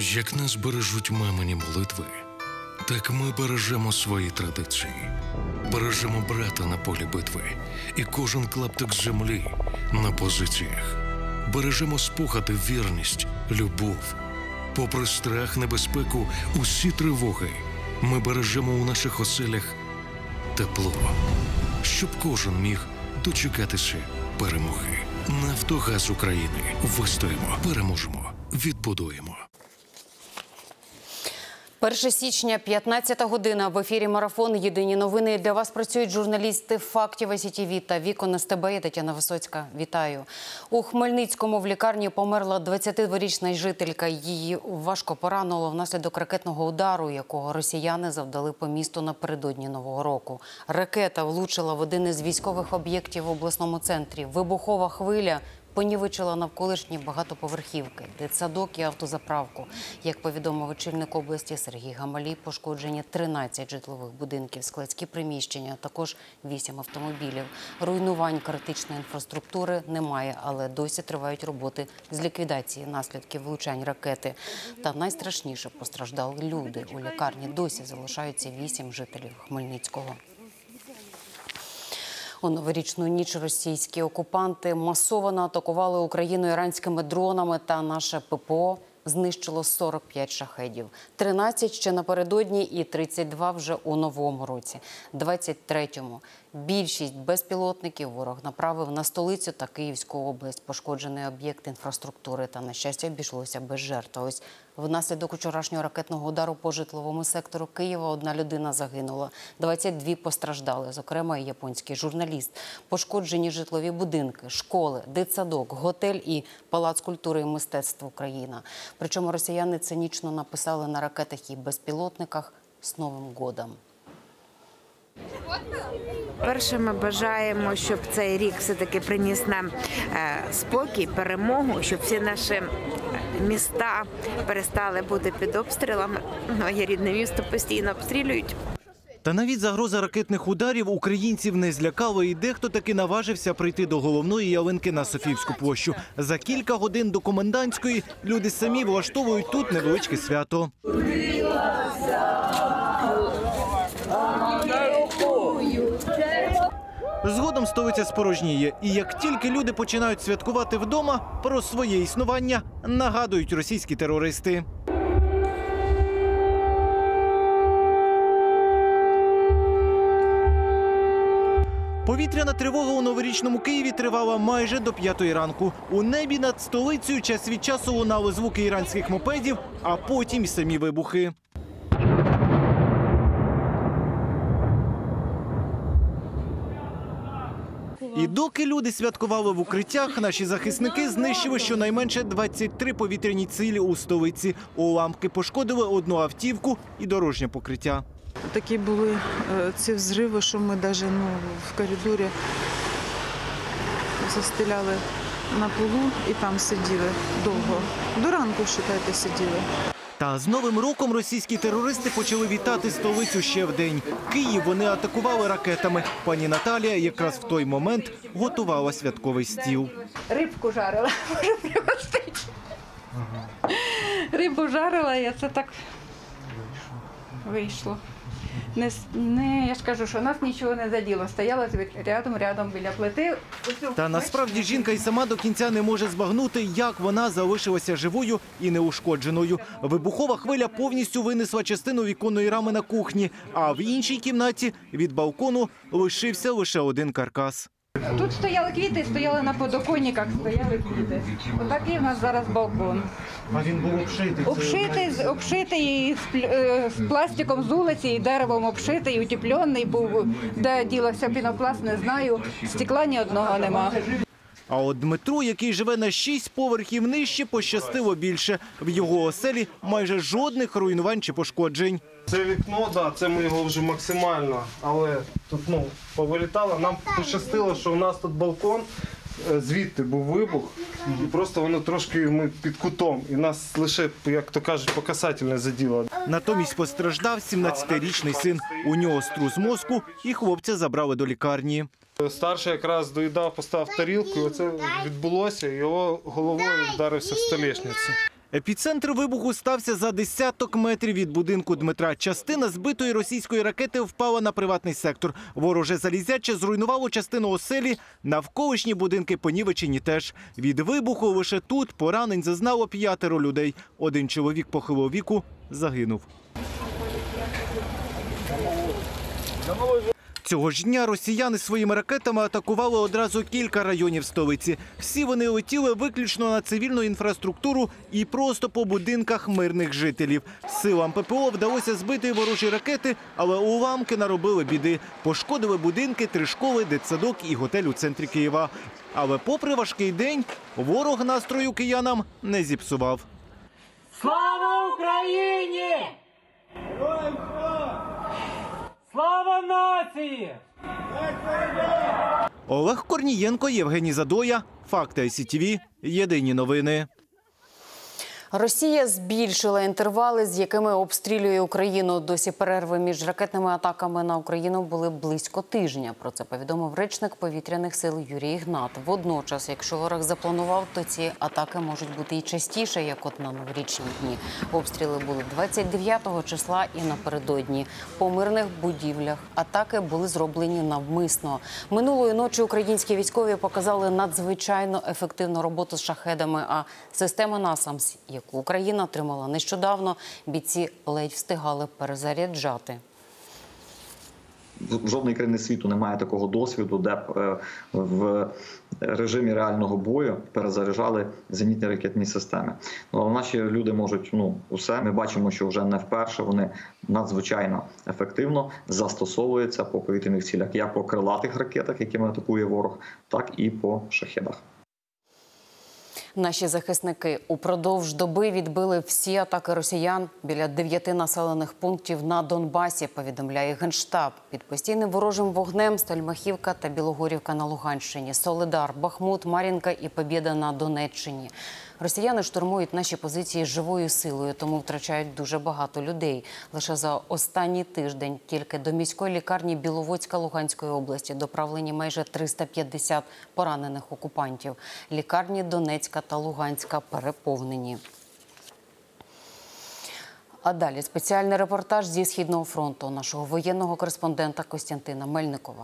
Як нас бережуть мамині молитви, так ми бережемо свої традиції. Бережемо брата на полі битви і кожен клаптик землі на позиціях. Бережемо спогади, вірність, любов. Попри страх, небезпеку, усі тривоги, ми бережемо у наших оселях тепло, щоб кожен міг дочекатися перемоги. Нафтогаз України. Вистоїмо, переможемо, відбудуємо. 1 січня, 15 година. В ефірі «Марафон. Єдині новини». Для вас працюють журналісти «Фактів СІТВ» та «Вікон СТБ». Я Тетяна Висоцька. Вітаю. У Хмельницькому в лікарні померла 22-річна жителька. Її важко поранило внаслідок ракетного удару, якого росіяни завдали по місту напередодні Нового року. Ракета влучила в один із військових об'єктів в обласному центрі. Вибухова хвиля понівечила навколишні багатоповерхівки, дитсадок і автозаправку. Як повідомив очільник області Сергій Гамалій, пошкоджені 13 житлових будинків, складські приміщення, а також 8 автомобілів. Руйнувань критичної інфраструктури немає, але досі тривають роботи з ліквідації наслідків влучань ракети. Та найстрашніше – постраждали люди. У лікарні досі залишаються 8 жителів Хмельницького. У новорічну ніч російські окупанти масово атакували Україну іранськими дронами, та наше ППО знищило 45 шахедів. 13 ще напередодні і 32 вже у новому році. 23-му. Більшість безпілотників ворог направив на столицю та Київську область. Пошкоджений об'єкт інфраструктури, та, на щастя, обійшлося без жертв. Ось внаслідок вчорашнього ракетного удару по житловому сектору Києва 1 людина загинула. 22 постраждали, зокрема і японський журналіст. Пошкоджені житлові будинки, школи, дитсадок, готель і Палац культури і мистецтв Україна. Причому росіяни цинічно написали на ракетах і безпілотниках «З Новим годом». Перше, ми бажаємо, щоб цей рік все-таки приніс нам спокій, перемогу, щоб всі наші міста перестали бути під обстрілами. Моє рідне місто постійно обстрілюють. Та навіть загроза ракетних ударів українців не злякала, і дехто таки наважився прийти до головної ялинки на Софіївську площу. За кілька годин до комендантської люди самі влаштовують тут невеличке свято. Згодом столиця спорожніє. І як тільки люди починають святкувати вдома, про своє існування нагадують російські терористи. Повітряна тривога у новорічному Києві тривала майже до 5-ї ранку. У небі над столицею час від часу лунали звуки іранських мопедів, а потім й самі вибухи. І доки люди святкували в укриттях, наші захисники знищили щонайменше 23 повітряні цілі у столиці. Уламки пошкодили 1 автівку і дорожнє покриття. Такі були ці взриви, що ми навіть в коридорі застеляли на полу і там сиділи довго. До ранку, вважайте, сиділи. Та з Новим роком російські терористи почали вітати столицю ще вдень. Київ вони атакували ракетами. Пані Наталія якраз в той момент готувала святковий стіл. Рибку жарила, можу пригостити. Рибу жарила, і це так вийшло. Я ж кажу, що нас нічого не заділо. Стояла рядом біля плити. Та насправді жінка й сама до кінця не може збагнути, як вона залишилася живою і неушкодженою. Вибухова хвиля повністю винесла частину віконної рами на кухні, а в іншій кімнаті від балкону лишився лише 1 каркас. Тут стояли квіти, стояли на подоконниках, стояли квіти. Отакий у нас зараз балкон. А він був обшитий? Обшитий з пластиком з вулиці, і деревом обшитий, утеплений був. Де ділося пінопласт, не знаю. Стекла ні одного нема. А от Дмитру, який живе на 6 поверхів нижче, пощастило більше. В його оселі майже жодних руйнувань чи пошкоджень. Це вікно, це ми його вже максимально, але тут повилітало. Нам пощастило, що у нас тут балкон, звідти був вибух, і просто воно трошки ми під кутом, і нас лише, як то кажуть, по касательне заділо. Натомість постраждав 17-річний син. У нього струс мозку, і хлопця забрали до лікарні. Старший якраз доїдав, поставив тарілку, і оце відбулося, його головою вдарився в столешницю. Епіцентр вибуху стався за десяток метрів від будинку Дмитра. Частина збитої російської ракети впала на приватний сектор. Вороже залізяче зруйнувало частину оселі, навколишні будинки понівечені теж. Від вибуху лише тут поранень зазнало 5 людей. Один чоловік похилого віку загинув. Цього ж дня росіяни своїми ракетами атакували одразу кілька районів столиці. Всі вони летіли виключно на цивільну інфраструктуру і просто по будинках мирних жителів. Силам ППО вдалося збити ворожі ракети, але уламки наробили біди. Пошкодили будинки, 3 школи, дитсадок і готель у центрі Києва. Але попри важкий день, ворог настрою киянам не зіпсував. Слава Україні! Героям слава! Слава нації! Олег Корнієнко, Євгеній Задоя. Факти ICTV. Єдині новини. Росія збільшила інтервали, з якими обстрілює Україну. Досі перерви між ракетними атаками на Україну були близько тижня. Про це повідомив речник повітряних сил Юрій Ігнат. Водночас, якщо ворог запланував, то ці атаки можуть бути і частіше, як от на новорічні дні. Обстріли були 29 числа і напередодні. По мирних будівлях атаки були зроблені навмисно. Минулої ночі українські військові показали надзвичайно ефективну роботу з шахедами, а система «Насамс», яку Україна отримала нещодавно, бійці ледь встигали перезаряджати. В жодній країні світу немає такого досвіду, де б в режимі реального бою перезаряджали зенітні ракетні системи. Наші люди можуть усе. Ми бачимо, що вже не вперше вони надзвичайно ефективно застосовуються по повітряних цілях. Як по крилатих ракетах, якими атакує ворог, так і по шахедах. Наші захисники упродовж доби відбили всі атаки росіян біля 9 населених пунктів на Донбасі, повідомляє Генштаб. Під постійним ворожим вогнем Стельмахівка та Білогорівка на Луганщині, Солидар, Бахмут, Мар'їнка і Побєда на Донеччині. Росіяни штурмують наші позиції живою силою, тому втрачають дуже багато людей. Лише за останній тиждень тільки до міської лікарні Біловодська Луганської області доправлені майже 350 поранених окупантів. Лікарні Донецька та Луганська переповнені. А далі спеціальний репортаж зі Східного фронту нашого воєнного кореспондента Костянтина Мельникова.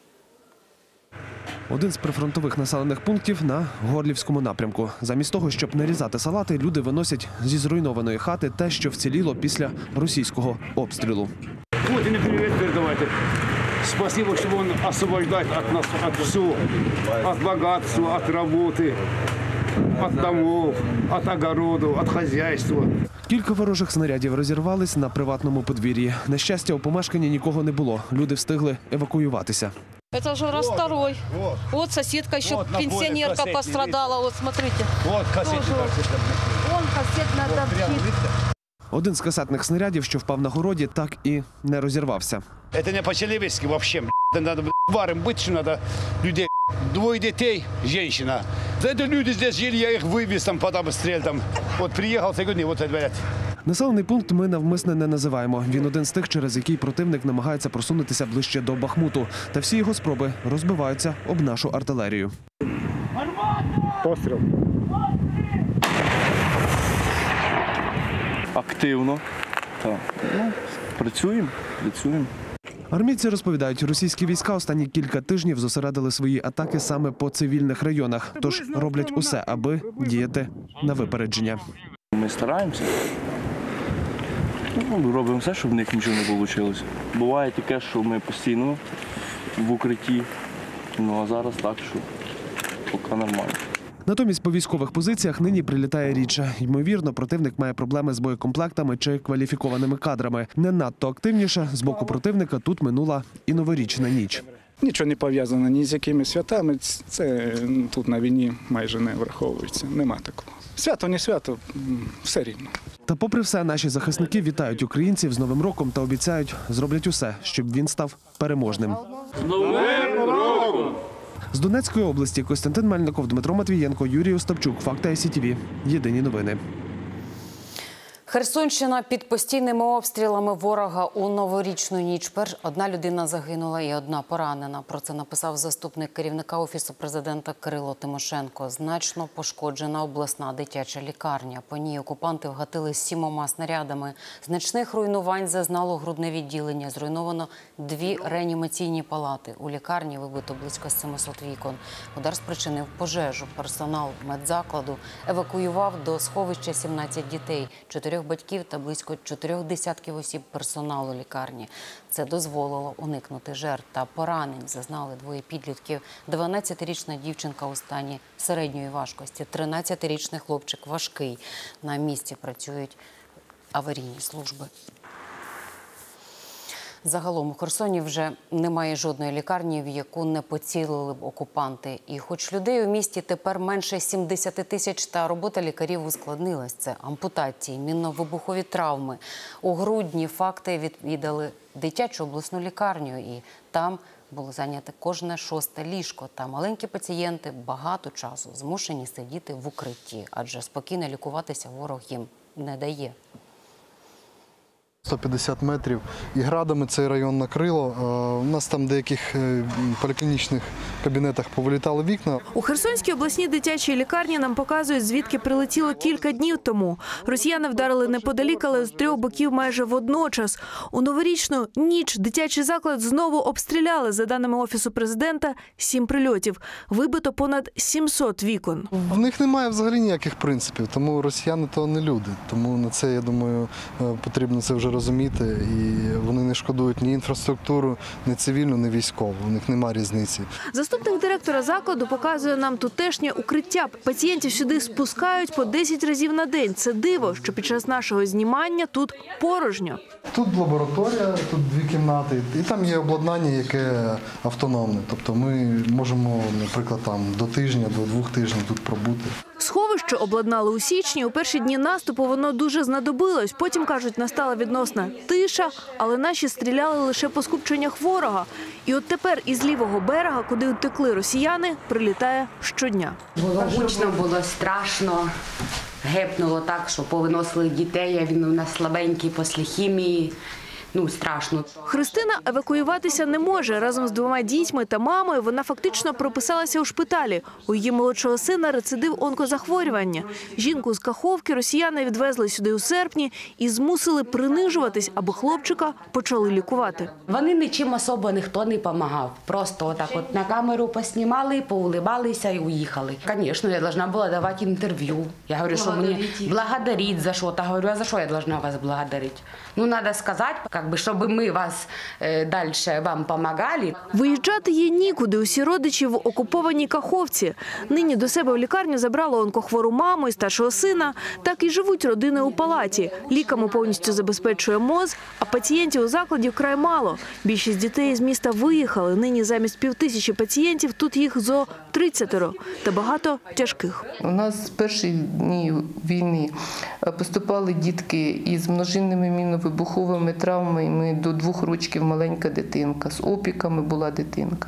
Один з прифронтових населених пунктів на Горлівському напрямку. Замість того, щоб нарізати салати, люди виносять зі зруйнованої хати те, що вціліло після російського обстрілу. Путину привіт передавайте. Спасибо, що він освобождає від нас від всього. Від багатства, від роботи, від домов, від огороду, від хазяйства. Кілька ворожих снарядів розірвались на приватному подвір'ї. На щастя, у помешканні нікого не було. Люди встигли евакуювати. Это уже раз второй. Вот соседка еще, вот, пенсионерка пострадала. Вот, смотрите. Вот кассетный Вон кассетная торчит. Один з касетних снарядів, що впав на городі, так і не розірвався. Это не по-человечески вообще. Надо варим быть, что надо людей. 2 детей, женщина. Это люди здесь жили, я их вывез там под обстрел. Там. Вот приехал сегодня, вот говорят. Населений пункт ми навмисне не називаємо. Він один з тих, через який противник намагається просунутися ближче до Бахмуту. Та всі його спроби розбиваються об нашу артилерію. Постріл. Активно. Так. Працюємо. Армійці розповідають, російські війська останні кілька тижнів зосередили свої атаки саме по цивільних районах. Тож роблять усе, аби діяти на випередження. Ми стараємося. Робимо все, щоб в них нічого не вийшло. Буває таке, що ми постійно в укритті. А зараз так, що поки нормально. Натомість по військових позиціях нині прилітає рідше. Ймовірно, противник має проблеми з боєкомплектами чи кваліфікованими кадрами. Не надто активніше з боку противника тут минула і новорічна ніч. Нічого не пов'язано ні з якими святами. Це тут на війні майже не враховується. Нема такого. Свято, не свято, все рівно. Та попри все, наші захисники вітають українців з Новим роком та обіцяють, зроблять усе, щоб він став переможним. З Новим роком! З Донецької області Костянтин Мельников, Дмитро Матвієнко, Юрій Остапчук. Факти ICTV. Єдині новини. Херсонщина під постійними обстрілами ворога у новорічну ніч. Одна людина загинула і одна поранена. Про це написав заступник керівника Офісу президента Кирило Тимошенко. Значно пошкоджена обласна дитяча лікарня. По ній окупанти вгатили 7 снарядами. Значних руйнувань зазнало грудне відділення. Зруйновано 2 реанімаційні палати. У лікарні вибито близько 700 вікон. Удар спричинив пожежу. Персонал медзакладу евакуював до сховища 17 дітей, 4 батьків та близько 4 десятків осіб персоналу лікарні. Це дозволило уникнути жертв та поранень. Зазнали 2 підлітків. 12-річна дівчинка у стані середньої важкості, 13-річний хлопчик важкий. На місці працюють аварійні служби. Загалом у Херсоні вже немає жодної лікарні, в яку не поцілили б окупанти. І хоч людей у місті тепер менше 70 тисяч, та робота лікарів ускладнилась. Це ампутації, мінно-вибухові травми. У грудні факти відвідали дитячу обласну лікарню, і там було зайняте кожне 6-те ліжко. Та маленькі пацієнти багато часу змушені сидіти в укритті, адже спокійно лікуватися ворог їм не дає. 150 метрів і градами цей район накрило. У нас там в деяких поліклінічних кабінетах повилітали вікна. У Херсонській обласній дитячій лікарні нам показують, звідки прилетіло кілька днів тому. Росіяни вдарили неподалік, але з 3 боків майже водночас. У новорічну ніч дитячий заклад знову обстріляли. За даними Офісу президента, 7 прильотів. Вибито понад 700 вікон. В них немає взагалі ніяких принципів, тому росіяни то не люди. Тому на це, я думаю, потрібно це вже розуміти, і вони не шкодують ні інфраструктуру, ні цивільну, ні військову. У них немає різниці. Заступник директора закладу показує нам тутешнє укриття. Пацієнтів сюди спускають по 10 разів на день. Це диво, що під час нашого знімання тут порожньо. Тут лабораторія, тут 2 кімнати, і там є обладнання, яке автономне. Тобто ми можемо, наприклад, до тижня, до 2 тижнів тут пробути. Сховище обладнали у січні. У перші дні наступу воно дуже знадобилось. Потім, кажуть, настала відносна тиша, але наші стріляли лише по скупченнях ворога. І от тепер із лівого берега, куди утекли росіяни, прилітає щодня. Було гучно, було страшно. Гепнуло так, що повиносили дітей, а він у нас слабенький після хімії. Страшно. Христина евакуюватися не може. Разом з 2 дітьми та мамою вона фактично прописалася у шпиталі. У її молодшого сина рецидив онкозахворювання. Жінку з Каховки росіяни відвезли сюди у серпні і змусили принижуватись, аби хлопчика почали лікувати. Вони нічим особо ніхто не допомагав. Просто отак от на камеру поснімали, поулибалися і уїхали. Звісно, я повинна була давати інтерв'ю. Я говорю, що мені благодарити за що. Та говорю, а за що я повинна вас благодарити? Треба сказати, щоб ми вас далі вам допомагали. Виїжджати їй нікуди. Усі родичі в окупованій Каховці. Нині до себе в лікарню забрало онкохвору маму і старшого сина. Так і живуть родини у палаті. Ліками повністю забезпечує МОЗ, а пацієнтів у закладі вкрай мало. Більшість дітей з міста виїхали. Нині замість 5000 пацієнтів тут їх зо 30 та багато тяжких. У нас з перших днів війни поступали дітки із множинними мінно-вибуховими травмами. До 2 років маленька дитинка, з опіками була дитинка.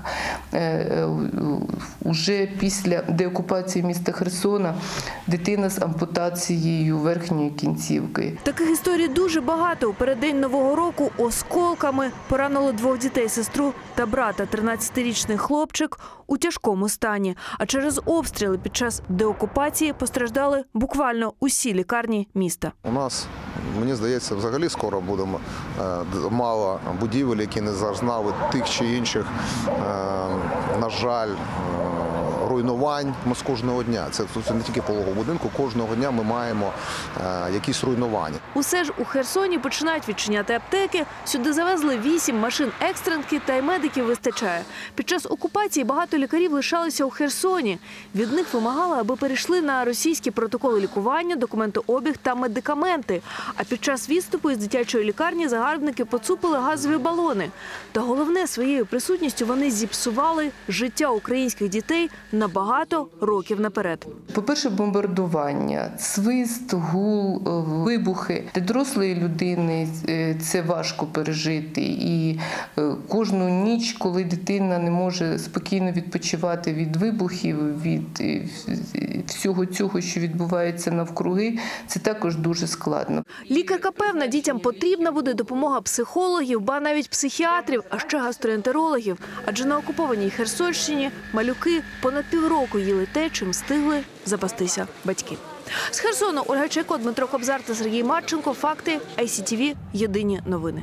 Уже після деокупації міста Херсона дитина з ампутацією верхньої кінцівки. Таких історій дуже багато. У переддень Нового року осколками поранило 2 дітей, сестру та брата. 13-річний хлопчик у тяжкому стані. А через обстріли під час деокупації постраждали буквально усі лікарні міста. У нас, мені здається, взагалі скоро будемо мало будівель, які не зазнали тих чи інших, на жаль, руйнувань з кожного дня. Це не тільки пологового будинку, кожного дня ми маємо якісь руйнування. Усе ж у Херсоні починають відчиняти аптеки. Сюди завезли 8 машин екстренки, та й медиків вистачає. Під час окупації багато лікарів лишалися у Херсоні. Від них вимагали, аби перейшли на російські протоколи лікування, документообіг та медикаменти. А під час відступу із дитячої лікарні загарбники поцупили газові балони. Та головне, своєю присутністю вони зіпсували життя українських дітей на на багато років наперед. По-перше, бомбардування, свист, гул, вибухи. Для дорослої людини це важко пережити. І кожну ніч, коли дитина не може спокійно відпочивати від вибухів, від всього цього, що відбувається навкруги, це також дуже складно. Лікарка певна, дітям потрібна буде допомога психологів, ба навіть психіатрів, а ще гастроентерологів. Адже на окупованій Херсонщині малюки понад півроку їли те, чим встигли запастися батьки. З Херсону Ольга Чайко, Дмитро Кобзар та Сергій Марченко. Факти. ICTV. Єдині новини.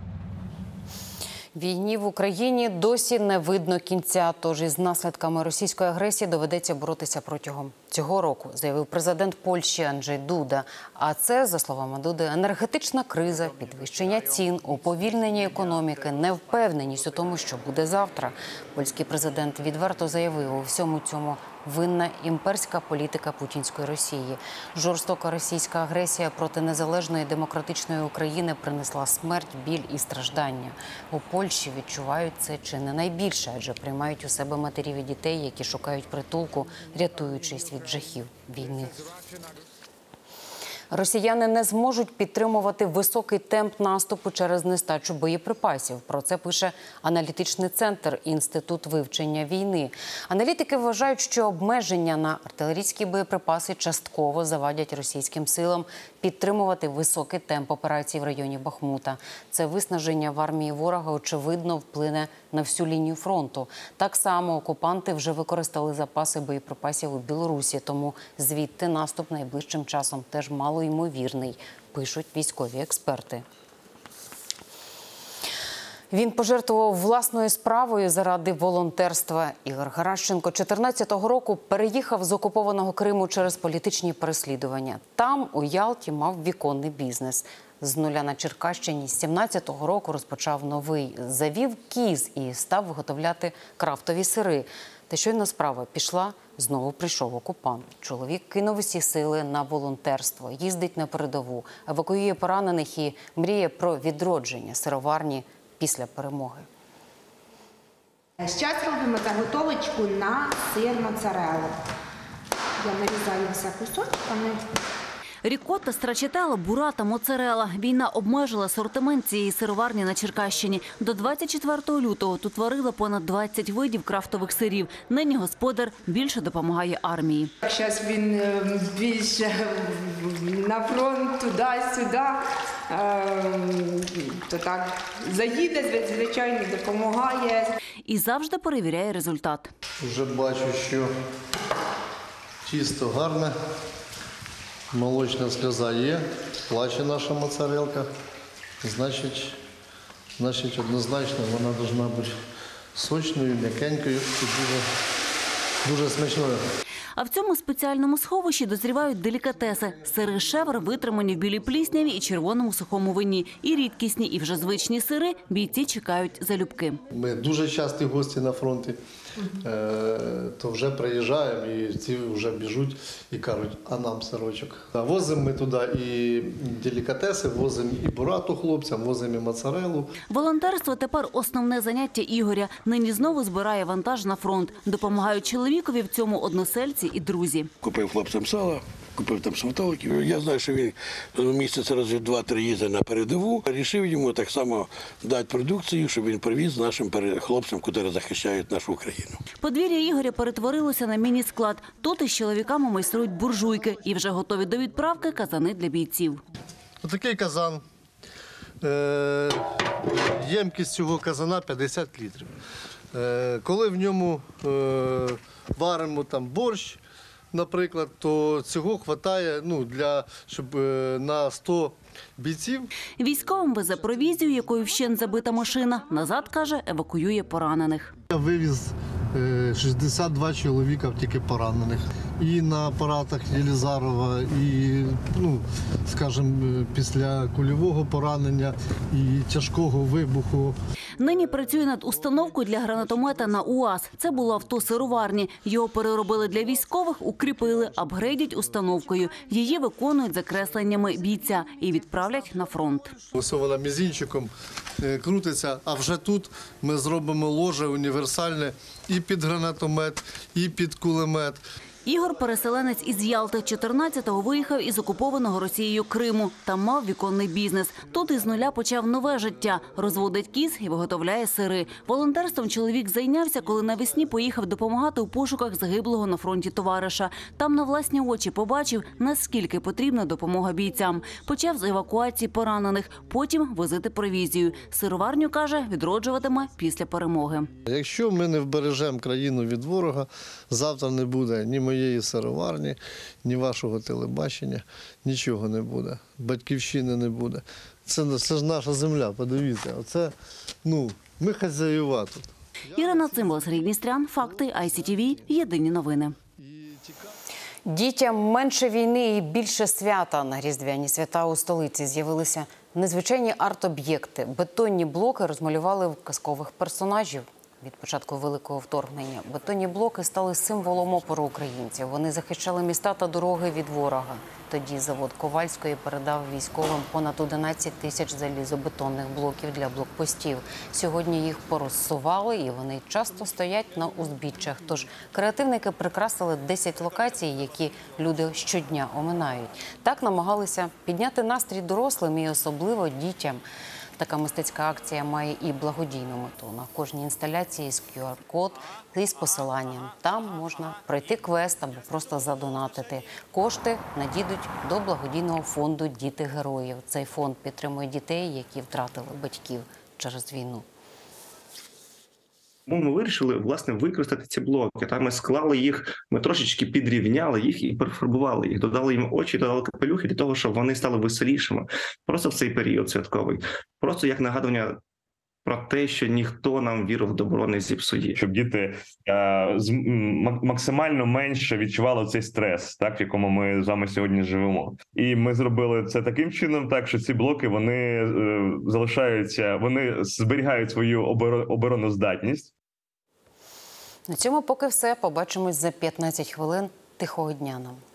Війні в Україні досі не видно кінця, тож із наслідками російської агресії доведеться боротися протягом цього року, заявив президент Польщі Анджей Дуда. А це, за словами Дуди, енергетична криза, підвищення цін, уповільнення економіки, невпевненість у тому, що буде завтра. Польський президент відверто заявив, у всьому цьому винна імперська політика путінської Росії. Жорстока російська агресія проти незалежної демократичної України принесла смерть, біль і страждання. У Польщі відчувають це чи не найбільше, адже приймають у себе матерів і дітей, які шукають притулку, рятуючись від жахів війни. Росіяни не зможуть підтримувати високий темп наступу через нестачу боєприпасів. Про це пише аналітичний центр «Інститут вивчення війни». Аналітики вважають, що обмеження на артилерійські боєприпаси частково завадять російським силам підтримувати високий темп операцій в районі Бахмута. Це виснаження в армії ворога, очевидно, вплине на всю лінію фронту. Так само окупанти вже використали запаси боєприпасів у Білорусі, тому звідти наступ найближчим часом теж малоймовірний, пишуть військові експерти. Він пожертвував власною справою заради волонтерства. Ігор Геращенко 14-го року переїхав з окупованого Криму через політичні переслідування. Там, у Ялті, мав віконний бізнес. З нуля на Черкащині з 17-го року розпочав новий. Завів кіз і став виготовляти крафтові сири. Та щойно справа пішла, знову прийшов окупант. Чоловік кинув усі сили на волонтерство, їздить на передову, евакуює поранених і мріє про відродження сироварні після перемоги. Зараз робимо заготовочку на сир моцарелла. Я нарізаю все кусочками. Рікотта, страчателла, бурата, моцарелла. Війна обмежила асортимент цієї сироварні на Черкащині. До 24 лютого тут варили понад 20 видів крафтових сирів. Нині господар більше допомагає армії. Зараз він більше на фронт, туди-сюди, то так заїде, звичайно, допомагає. І завжди перевіряє результат. Вже бачу, що чисто, гарне. Молочна сльоза є, плаче наша моцарелка, значить однозначно вона повинна бути сочною, м'якенькою і дуже смачною. А в цьому спеціальному сховищі дозрівають делікатеси. Сири шевр витримані в білій плісняві і червоному сухому вині. І рідкісні, і вже звичні сири бійці чекають залюбки. Ми дуже часті гості на фронті, то вже приїжджаємо і ці вже біжуть і кажуть, а нам сирочок. Возимо ми туди і делікатеси, возимо і бурату хлопцям, возимо і моцарелу. Волонтерство тепер основне заняття Ігоря. Нині знову збирає вантаж на фронт. Допомагають чоловікові в цьому односельці і друзі. Купив хлопцям сала, купив там сматоликів. Я знаю, що він місяць разів 2-3 їздить на передову. Рішив йому так само дати продукцію, щоб він привіз нашим хлопцям, які захищають нашу Україну. Подвір'я Ігоря перетворилося на міні-склад. Тут із чоловіками майструють буржуйки і вже готові до відправки казани для бійців. Отакий казан. Ємкість цього казана 50 літрів. Коли в ньому варимо там борщ, наприклад, то цього вистачає щоб на 100 бійців. Військовим везе провізію, якою вщент забита машина. Назад, каже, евакуює поранених. Я вивіз 62 чоловіка тільки поранених. і на апаратах Єлізарова, і, скажімо, після кульового поранення, і тяжкого вибуху. Нині працює над установкою для гранатомета на УАЗ. Це було авто сироварні. Його переробили для військових, укріпили, апгрейдять установкою. Її виконують за кресленнями бійця і відправлять на фронт. Ось вона мізинчиком крутиться, а вже тут ми зробимо ложе універсальне і під гранатомет, і під кулемет. Ігор – переселенець із Ялти. 14-го виїхав із окупованого Росією Криму. Там мав віконний бізнес. Тут із нуля почав нове життя. Розводить кіз і виготовляє сири. Волонтерством чоловік зайнявся, коли навесні поїхав допомагати у пошуках загиблого на фронті товариша. Там на власні очі побачив, наскільки потрібна допомога бійцям. Почав з евакуації поранених, потім возити провізію. Сироварню, каже, відроджуватиме після перемоги. Якщо ми не вбережемо країну від ворога, завтра не буде ні моєї сироварні, ні вашого телебачення, нічого не буде. Батьківщини не буде. Це ж наша земля, подивіться. Оце, ми хазяєва тут. Ірина Цимбал, Сергій Дністрян, Факти, ICTV, Єдині новини. Дітям менше війни і більше свята. На різдвяні свята у столиці з'явилися незвичайні арт-об'єкти. Бетонні блоки розмалювали в казкових персонажів. Від початку Великого вторгнення бетонні блоки стали символом опору українців. Вони захищали міста та дороги від ворога. Тоді завод Ковальської передав військовим понад 11 тисяч залізобетонних блоків для блокпостів. Сьогодні їх порозсували і вони часто стоять на узбіччях. Тож креативники прикрасили 10 локацій, які люди щодня оминають. Так намагалися підняти настрій дорослим і особливо дітям. Така мистецька акція має і благодійну мету. На кожній інсталяції є QR-код із посиланням. Там можна пройти квест або просто задонатити. Кошти надійдуть до благодійного фонду «Діти героїв». Цей фонд підтримує дітей, які втратили батьків через війну. Ми вирішили, власне, використати ці блоки. Там ми склали їх, ми трошечки підрівняли їх і перефарбували їх. Додали їм очі, додали капелюхи для того, щоб вони стали веселішими. Просто в цей період святковий. Просто як нагадування про те, що ніхто нам віру в добро не зіпсує. Щоб діти максимально менше відчували цей стрес, так, в якому ми з вами сьогодні живемо. І ми зробили це таким чином, так, що ці блоки, вони залишаються, вони зберігають свою обороноздатність. На цьому поки все. Побачимось за 15 хвилин. Тихого дня нам.